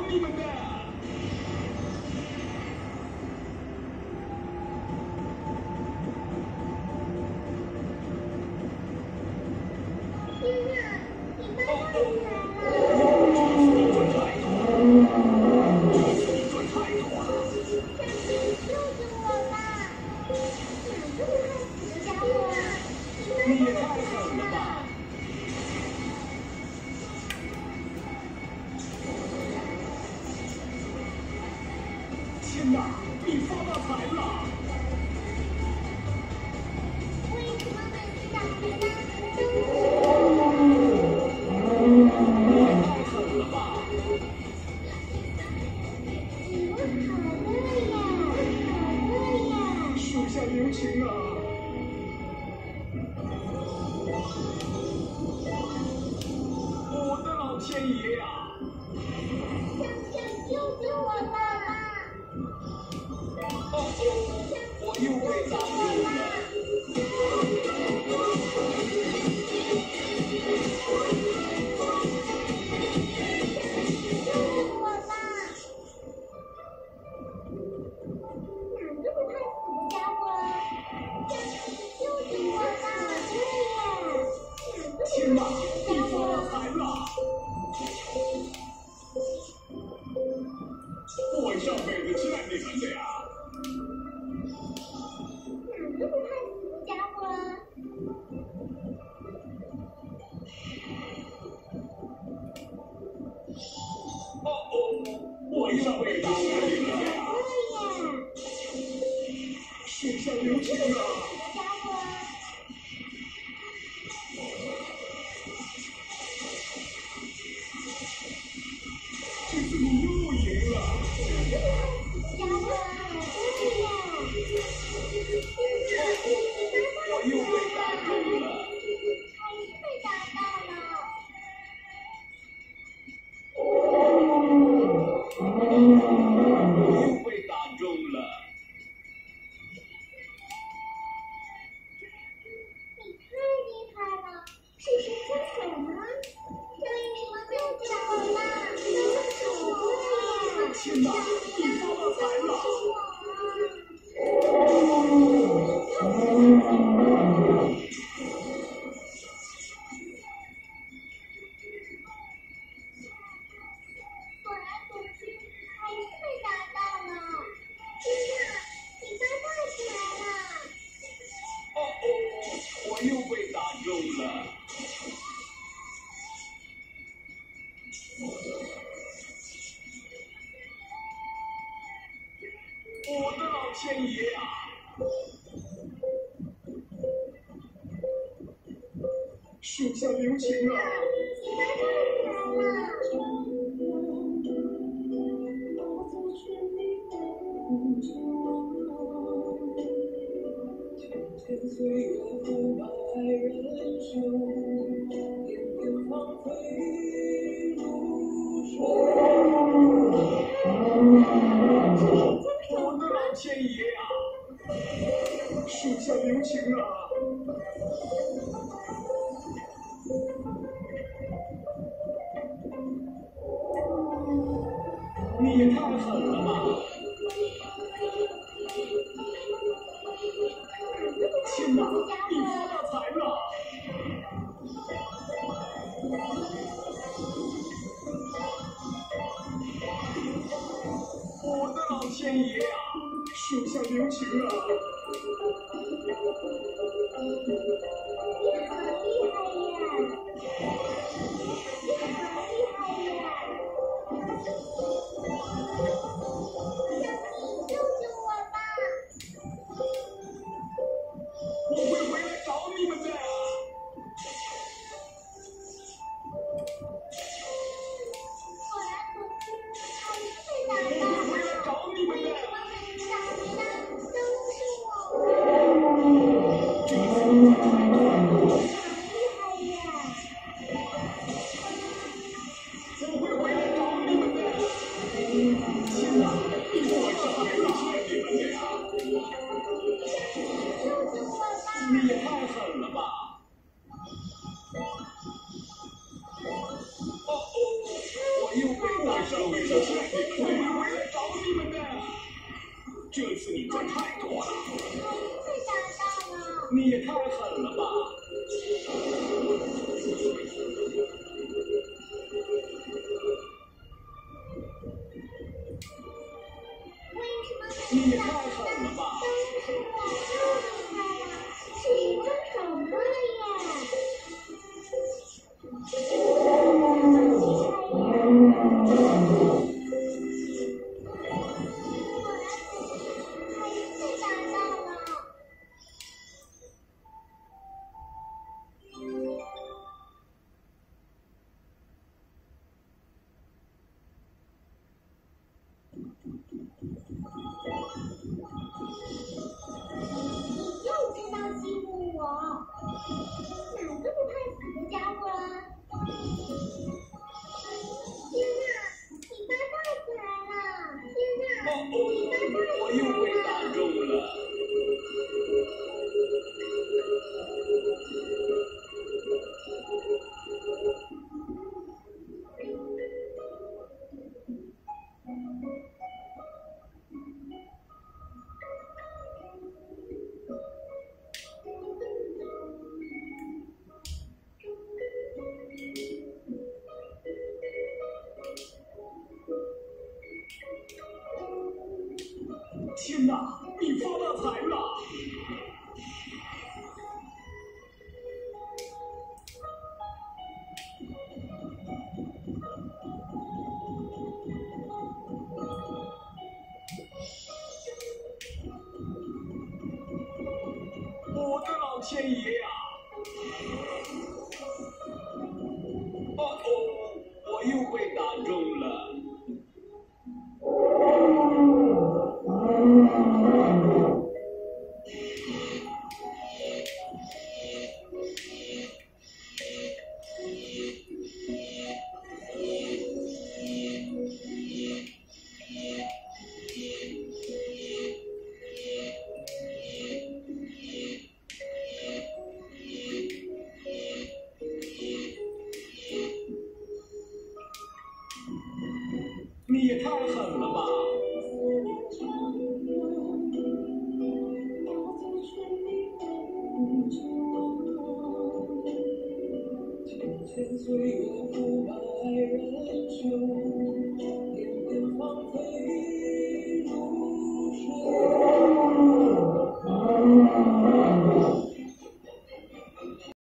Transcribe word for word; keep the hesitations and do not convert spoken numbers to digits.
你们的！ 天哪，你妈妈回来了！救救我吧！哪这么害死的家伙啊！ 你也太狠了吧！天哪，你发大财了！ 为什么每次打牌呢？都是我？ 你也太狠了吧！ 你们好的呀，好的呀！ 手下留情啊！我的老天爷呀！ 香香，救救我吧！ 哦哦，我又被打中了！ 救救我吧！哪这么害死的家伙啊！香香，救救我吧！对呀，哪这天哪， 么害死你的家伙发大啊！ 财了！我上辈子欠你们的呀！ 哪这么害死的家伙啊！ 哦哦，我上辈子欠你们的呀！ 对呀， 手下留情啊！ 家伙啊！ 这次你又赢了！ 家伙啊！对呀， 我又被打中了！ 还是被打到了。 我又被打中了！ 你太厉害了，是神枪手吗？为什么救救我吧？都是我呀！ 天哪，你发大财了！ 躲来躲去，还是被打到了。天哪，你发大财了！ 哦哦，我又被打中了！我的老天爷呀！手下留情啊！ 你发大财了！ 天岁月不白人生，偏偏芳菲如水。 我的老天爷呀！手下留情啊！你也太狠了吧！天哪，你发大财了！我的老天爷呀！手下留情啊！ 你好厉害呀！你好厉害呀！小明，救救我吧！ 我会回来找你们的！ 躲来躲去，还是被打到了。 回来找你们的！ 为什么每次打回来都是我？ 这次你太好厉害呀！ 我会回来找你们的！天哪，你我上辈子欠你们的呀！ 救救我吧！ 你也太狠了吧！哦哦，我又被打上终于是是你们会回来找你们的。这次你赚太多了。 被打到了。 你也太狠了吧！ 为什么你也被打太狠了吧！ 当然是我又厉害了，试试真手摸了耶！ 我又被打中了。天哪，你发大财了！我的老天爷呀！哦哦，我又被打中了。你也太狠了吧！千岁有五百人雄，翩翩放飞如水。